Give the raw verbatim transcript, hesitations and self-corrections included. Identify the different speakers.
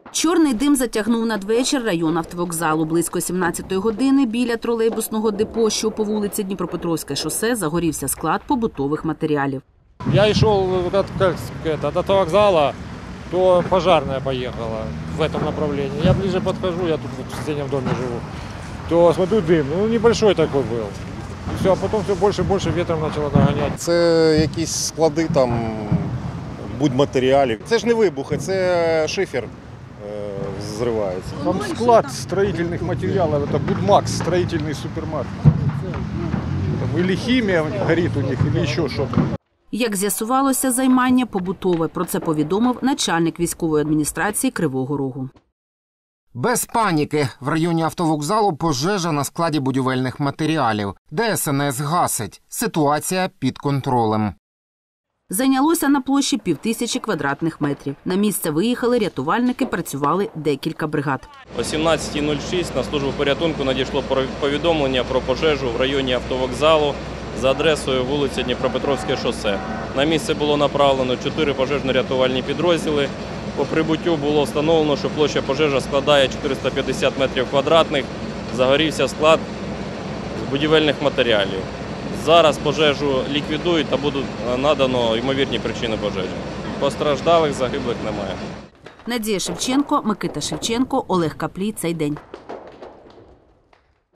Speaker 1: Чорний дим затягнув надвечір район автовокзалу. Близько сімнадцятої години біля тролейбусного депо, що по вулиці Дніпропетровське шосе, загорівся склад побутових матеріалів.
Speaker 2: Я йшов від автовокзалу, то пожарная поехала в этом направлении. Я ближе подхожу, я тут в соседнем доме живу, то смотрю дым, ну небольшой такой был. Все, а потом все больше и больше ветром начало нагонять.
Speaker 3: Це якісь склади там будматеріалів. Це ж не вибухи, це шифер зривається.
Speaker 2: Там склад строительных материалов, это Будмакс, строительный супермаркет. Там или химия горит у них, или еще что-то.
Speaker 1: Як з'ясувалося, займання побутове. Про це повідомив начальник військової адміністрації Кривого Рогу.
Speaker 4: Без паніки. В районі автовокзалу пожежа на складі будівельних матеріалів. Де С Н С гасить. Ситуація під контролем.
Speaker 1: Зайнялося на площі півтисячі квадратних метрів. На місце виїхали рятувальники, працювали декілька бригад.
Speaker 5: О сімнадцятій нуль шість на службу порятунку надійшло повідомлення про пожежу в районі автовокзалу за адресою вулиця Дніпропетровське шосе. На місце було направлено чотири пожежно-рятувальні підрозділи. По прибуттю було встановлено, що площа пожежі складає чотириста п'ятдесят метрів квадратних. Загорівся склад з будівельних матеріалів. Зараз пожежу ліквідують та будуть надано ймовірні причини пожежі. Постраждалих, загиблих немає.
Speaker 1: Надія Шевченко, Микита Шевченко, Олег Каплій. Цей день.